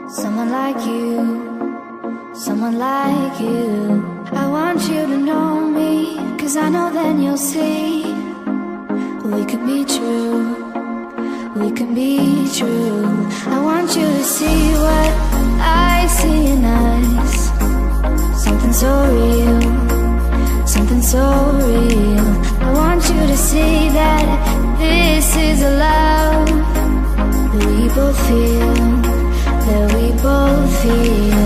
Someone like you, someone like you. I want you to know me, 'cause I know then you'll see we could be true, we can be true. I want you to see what I see in us. Something so real, something so real. I want you to see that this is a love that we both feel, that we both feel.